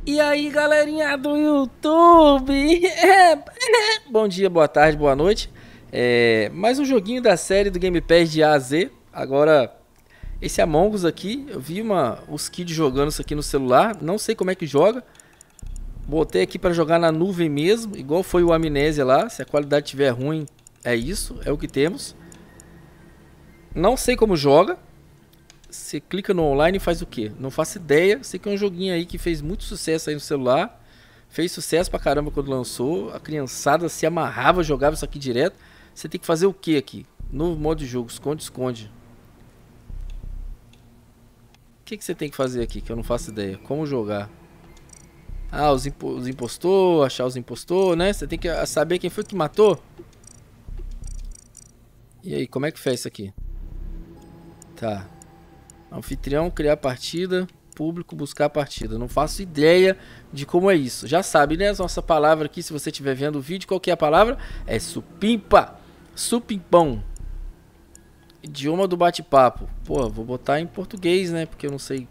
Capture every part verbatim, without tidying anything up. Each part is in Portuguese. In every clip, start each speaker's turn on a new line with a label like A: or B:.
A: E aí, galerinha do YouTube? É, é, bom dia, boa tarde, boa noite. É, mais um joguinho da série do Game Pass de A a Z. Agora, esse Among Us aqui, eu vi uma, os kids jogando isso aqui no celular. Não sei como é que joga. Botei aqui para jogar na nuvem mesmo, igual foi o Amnésia lá. Se a qualidade estiver ruim, é isso, é o que temos. Não sei como joga. Você clica no online e faz o quê? Não faço ideia. Sei que é um joguinho aí que fez muito sucesso aí no celular. Fez sucesso pra caramba quando lançou. A criançada se amarrava, jogava isso aqui direto. Você tem que fazer o que aqui? Novo modo de jogo, esconde, esconde. O que, que você tem que fazer aqui que eu não faço ideia? Como jogar? Ah, os, impo os impostor, achar os impostor, né? Você tem que saber quem foi que matou. E aí, como é que fez isso aqui? Tá. Anfitrião, criar partida. Público, buscar a partida. Não faço ideia de como é isso. Já sabe, né? Nossa palavra aqui, se você estiver vendo o vídeo, qual que é a palavra? É supimpa. Supimpão. Idioma do bate-papo. Pô, vou botar em português, né? Porque eu não sei.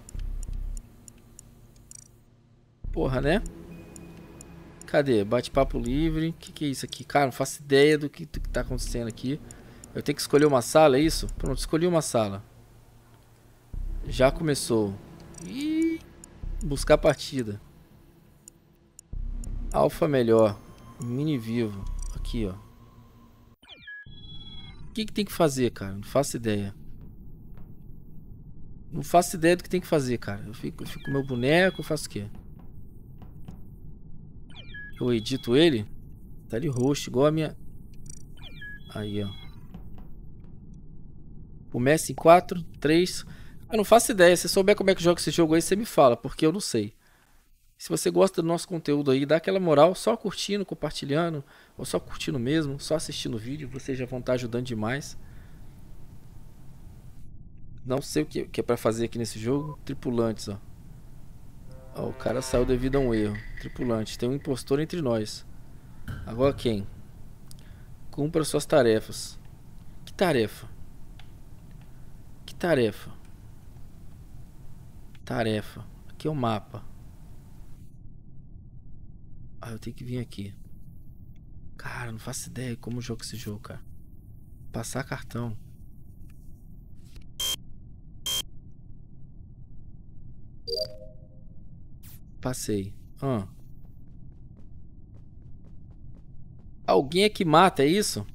A: Porra, né? Cadê? Bate-papo livre. O que, que é isso aqui? Cara, não faço ideia do que, do que tá acontecendo aqui. Eu tenho que escolher uma sala, é isso? Pronto, escolhi uma sala. Já começou. Ih, buscar partida. Alfa melhor. Mini vivo. Aqui, ó. O que, que tem que fazer, cara? Não faço ideia. Não faço ideia do que tem que fazer, cara. Eu fico, eu fico com meu boneco, eu faço o quê? Eu edito ele? Tá ali roxo, igual a minha... Aí, ó. Começa em quatro, três... Eu não faço ideia. Se você souber como é que joga esse jogo aí, você me fala, porque eu não sei. Se você gosta do nosso conteúdo aí, dá aquela moral, só curtindo, compartilhando, ou só curtindo mesmo, só assistindo o vídeo, vocês já vão estar ajudando demais. Não sei o que, que é pra fazer aqui nesse jogo. Tripulantes, ó. Ó, o cara saiu devido a um erro. Tripulantes, tem um impostor entre nós. Agora quem? Cumpra suas tarefas. Que tarefa? Que tarefa? Tarefa. Aqui é o mapa. Ah, eu tenho que vir aqui. Cara, não faço ideia como joga esse jogo, cara. Passar cartão. Passei. Ah. Alguém é que mata, é isso?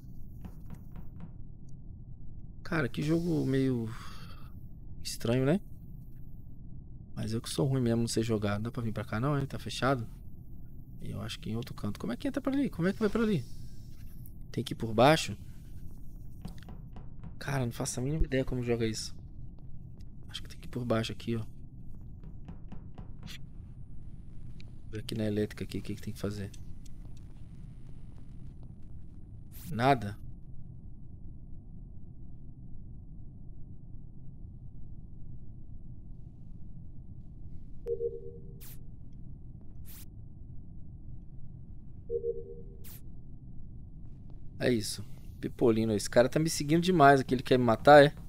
A: Cara, que jogo meio estranho, né? Mas eu que sou ruim mesmo, não sei jogar. Não dá pra vir pra cá não, hein? Tá fechado? Eu acho que em outro canto. Como é que entra pra ali? Como é que vai pra ali? Tem que ir por baixo? Cara, não faço a mínima ideia como joga isso. Acho que tem que ir por baixo aqui, ó. Ver aqui na elétrica aqui, o que, que tem que fazer? Nada? É isso. Pipolino, esse cara tá me seguindo demais aqui. Ele quer me matar, é?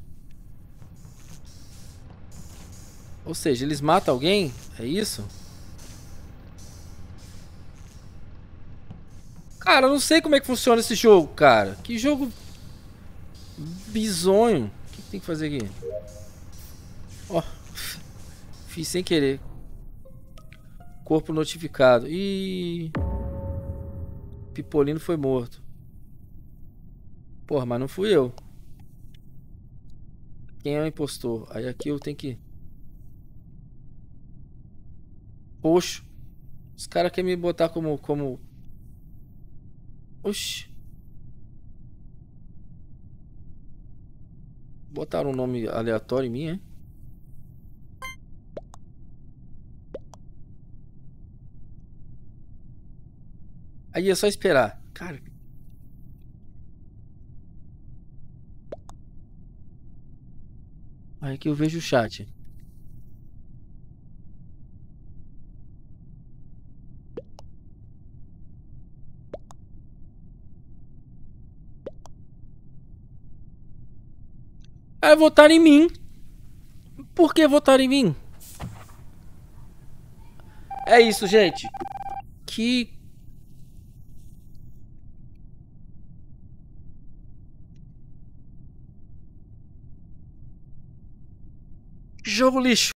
A: Ou seja, eles matam alguém? É isso? Cara, eu não sei como é que funciona esse jogo, cara. Que jogo bizonho. O que, que tem que fazer aqui? Ó, fiz sem querer. Corpo notificado. Ih, Pipolino foi morto. Porra, mas não fui eu. Quem é o impostor? Aí aqui eu tenho que... Poxa. Os caras querem me botar como... como... Oxi. Botaram um nome aleatório em mim, hein? Aí é só esperar. Cara. Aí aqui eu vejo o chat. Aí votaram em mim. Por que votaram em mim? É isso, gente. Que jogo lixo.